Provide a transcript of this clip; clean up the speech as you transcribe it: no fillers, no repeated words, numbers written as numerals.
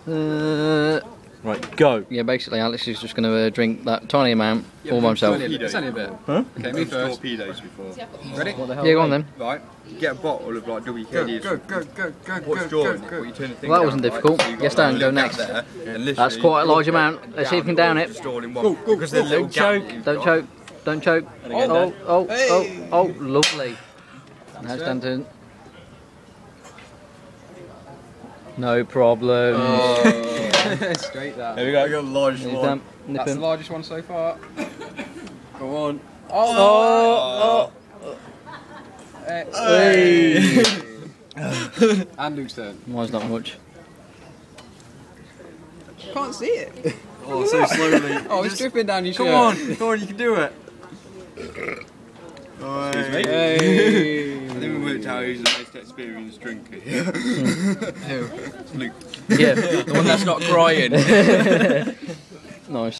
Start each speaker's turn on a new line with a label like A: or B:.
A: Right, go.
B: Yeah, basically Alex is just going to drink that tiny amount all by himself.
C: It's only a bit.
A: Huh?
C: Okay, me first.
D: Torpedoes before.
C: Ready?
B: What the hell? Yeah, go on then.
D: Right, get a bottle of like WKD.
C: Go.
D: What's drawing it? What you turn the thing
B: Well, that wasn't
D: down,
B: difficult.
D: Right? So you've
B: Yes,
D: got,
B: Dan,
D: like,
B: go
D: a little
B: next.
D: gap there, and literally
B: That's quite a large amount. Let's see if we can down it.
D: Just all in one. Because there's a little
A: Don't
D: gap
A: choke.
D: that you've
B: Don't
D: got.
B: choke. Don't choke. Oh, lovely. Now Stanton. No problem.
C: Straight down.
D: There we go. I got a large
B: He's
D: one.
B: done. Nip
C: That's the
B: him.
C: largest one so far.
D: Go on.
B: Oh!
C: Hey. And Luke's turn.
B: Mine's not much.
C: Can't see it.
D: Oh, so slowly.
C: Oh, it's dripping down your shirt.
D: Come on, you can do it. Excuse me.
C: Hey.
D: I think we worked out who's the most experienced drinker here.
C: Who?
D: Luke.
B: Yeah.
C: The one that's not crying.
B: Nice.